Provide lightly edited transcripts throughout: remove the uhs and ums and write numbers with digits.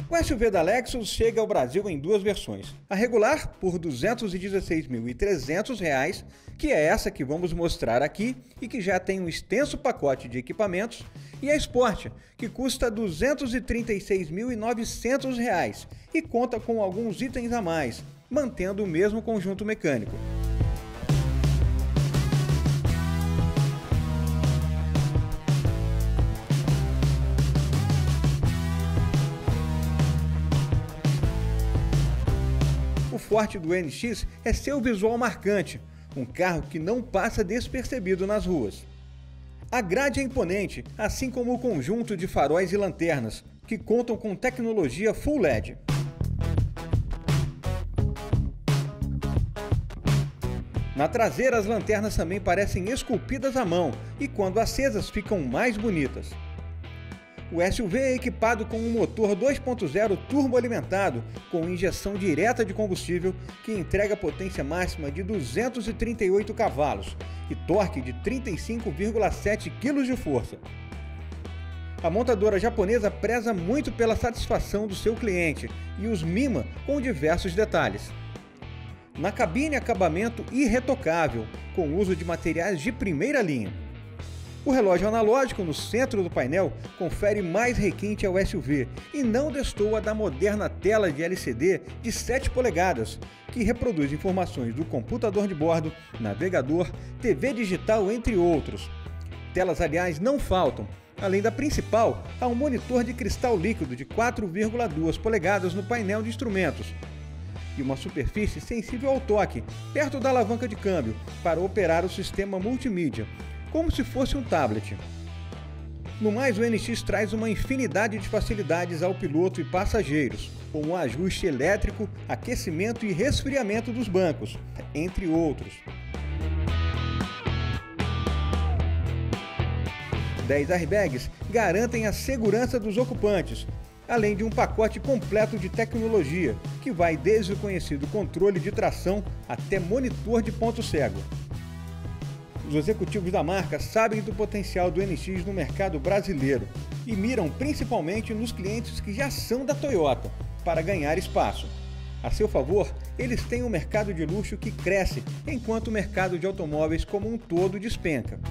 O SUV da Lexus chega ao Brasil em duas versões. A regular, por R$ 216.300, que é essa que vamos mostrar aqui e que já tem um extenso pacote de equipamentos, e a Sport, que custa R$ 236.900 e conta com alguns itens a mais, mantendo o mesmo conjunto mecânico. O forte do NX é seu visual marcante, um carro que não passa despercebido nas ruas. A grade é imponente, assim como o conjunto de faróis e lanternas, que contam com tecnologia Full LED. Na traseira, as lanternas também parecem esculpidas à mão e, quando acesas, ficam mais bonitas. O SUV é equipado com um motor 2.0 turbo-alimentado com injeção direta de combustível que entrega potência máxima de 238 cavalos e torque de 35,7 kg de força. A montadora japonesa preza muito pela satisfação do seu cliente e os mima com diversos detalhes. Na cabine, acabamento irretocável, com uso de materiais de primeira linha. O relógio analógico no centro do painel confere mais requinte ao SUV e não destoa da moderna tela de LCD de 7 polegadas, que reproduz informações do computador de bordo, navegador, TV digital, entre outros. Telas, aliás, não faltam. Além da principal, há um monitor de cristal líquido de 4,2 polegadas no painel de instrumentos e uma superfície sensível ao toque, perto da alavanca de câmbio, para operar o sistema multimídia, como se fosse um tablet. No mais, o NX traz uma infinidade de facilidades ao piloto e passageiros, como o ajuste elétrico, aquecimento e resfriamento dos bancos, entre outros. 10 airbags garantem a segurança dos ocupantes, além de um pacote completo de tecnologia, que vai desde o conhecido controle de tração até monitor de ponto cego. Os executivos da marca sabem do potencial do NX no mercado brasileiro e miram principalmente nos clientes que já são da Toyota, para ganhar espaço. A seu favor, eles têm um mercado de luxo que cresce, enquanto o mercado de automóveis como um todo despenca.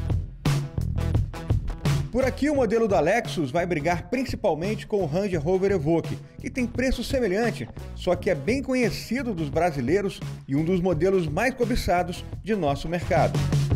Por aqui, o modelo da Lexus vai brigar principalmente com o Range Rover Evoque, que tem preço semelhante, só que é bem conhecido dos brasileiros e um dos modelos mais cobiçados de nosso mercado.